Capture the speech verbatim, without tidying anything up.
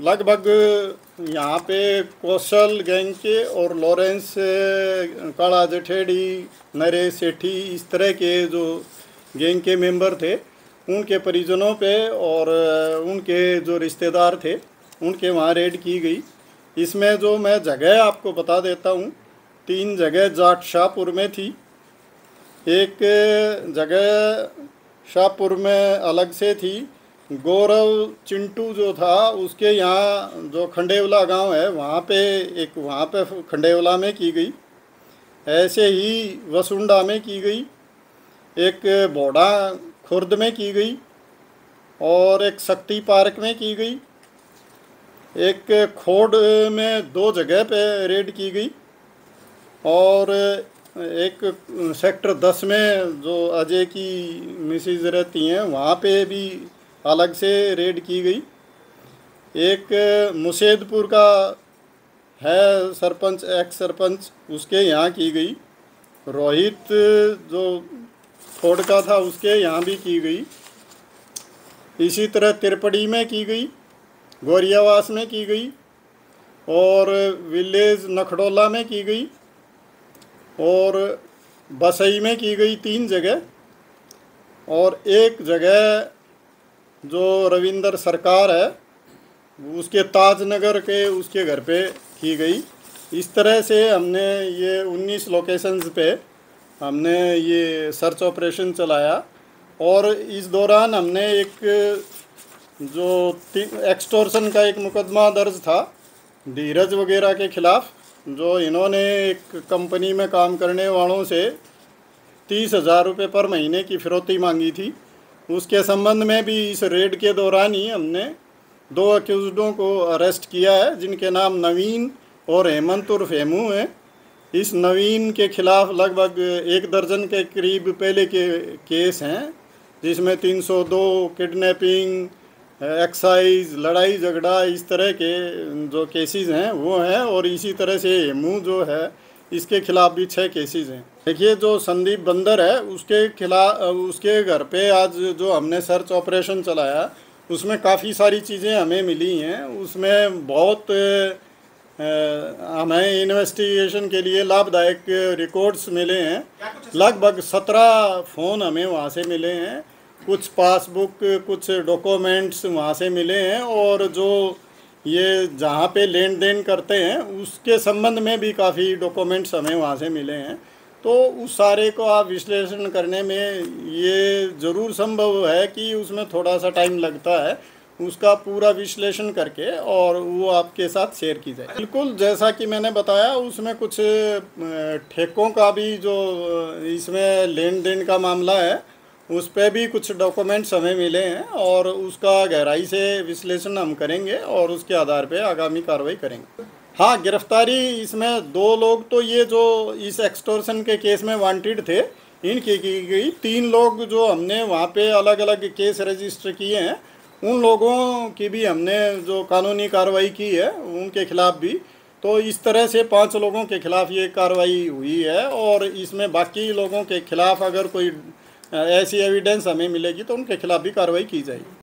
लगभग यहाँ पे कौशल गैंग के और लॉरेंस काला जठेड़ी, नरेश सेठी, इस तरह के जो गैंग के मेंबर थे उनके परिजनों पे और उनके जो रिश्तेदार थे उनके वहाँ रेड की गई। इसमें जो मैं जगह आपको बता देता हूँ, तीन जगह जाट शाहपुर में थी। एक जगह शाहपुर में अलग से थी। गौरव चिंटू जो था उसके यहाँ जो खंडेवला गांव है वहाँ पे एक वहाँ पे खंडेवला में की गई। ऐसे ही वसुंडा में की गई, एक बोड़ा खुर्द में की गई और एक शक्ति पार्क में की गई। एक खोड़ में दो जगह पे रेड की गई और एक सेक्टर दस में जो अजय की मिसिज रहती हैं वहाँ पे भी अलग से रेड की गई। एक मुसेदपुर का है सरपंच, एक्स सरपंच, उसके यहाँ की गई। रोहित जो खोड़ का था उसके यहाँ भी की गई। इसी तरह तिरपड़ी में की गई, गोरियावास में की गई और विलेज नखडोला में की गई और बसई में की गई, तीन जगह। और एक जगह जो रविंदर सरकार है उसके ताजनगर के उसके घर पे की गई। इस तरह से हमने ये उन्नीस लोकेशंस पे हमने ये सर्च ऑपरेशन चलाया और इस दौरान हमने एक जो एक्सटॉर्शन का एक मुकदमा दर्ज था धीरज वगैरह के ख़िलाफ़, जो इन्होंने एक कंपनी में काम करने वालों से तीस हज़ार रुपये पर महीने की फिरौती मांगी थी। उसके संबंध में भी इस रेड के दौरान ही हमने दो अक्यूज़डों को अरेस्ट किया है जिनके नाम नवीन और हेमंत उर्फ हेमू हैं। इस नवीन के ख़िलाफ़ लगभग एक दर्जन के करीब पहले के केस हैं जिसमें तीन सौ दो किडनैपिंग, एक्साइज, लड़ाई झगड़ा, इस तरह के जो केसेस हैं वो हैं। और इसी तरह से हेमू जो है इसके खिलाफ़ भी छः केसेस हैं। देखिए जो संदीप बंदर है उसके खिलाफ उसके घर पे आज जो हमने सर्च ऑपरेशन चलाया उसमें काफ़ी सारी चीज़ें हमें मिली हैं। उसमें बहुत हमें इन्वेस्टिगेशन के लिए लाभदायक रिकॉर्ड्स मिले हैं। लगभग सत्रह फ़ोन हमें वहाँ से मिले हैं, कुछ पासबुक, कुछ डॉक्यूमेंट्स वहाँ से मिले हैं और जो ये जहाँ पे लेन देन करते हैं उसके संबंध में भी काफ़ी डॉक्यूमेंट्स हमें वहाँ से मिले हैं। तो उस सारे को आप विश्लेषण करने में ये ज़रूर संभव है कि उसमें थोड़ा सा टाइम लगता है, उसका पूरा विश्लेषण करके और वो आपके साथ शेयर की जाए। बिल्कुल जैसा कि मैंने बताया उसमें कुछ ठेकों का भी जो इसमें लेन देन का मामला है उस पर भी कुछ डॉक्यूमेंट्स हमें मिले हैं और उसका गहराई से विश्लेषण हम करेंगे और उसके आधार पे आगामी कार्रवाई करेंगे। हाँ, गिरफ्तारी इसमें दो लोग तो ये जो इस एक्सटॉर्शन के केस में वांटेड थे इनकी की गई। तीन लोग जो हमने वहाँ पे अलग अलग केस रजिस्टर किए हैं उन लोगों की भी हमने जो कानूनी कार्रवाई की है उनके खिलाफ़ भी। तो इस तरह से पांच लोगों के खिलाफ़ ये कार्रवाई हुई है और इसमें बाकी लोगों के खिलाफ़ अगर कोई ऐसी एविडेंस हमें मिलेगी तो उनके खिलाफ़ भी कार्रवाई की जाएगी।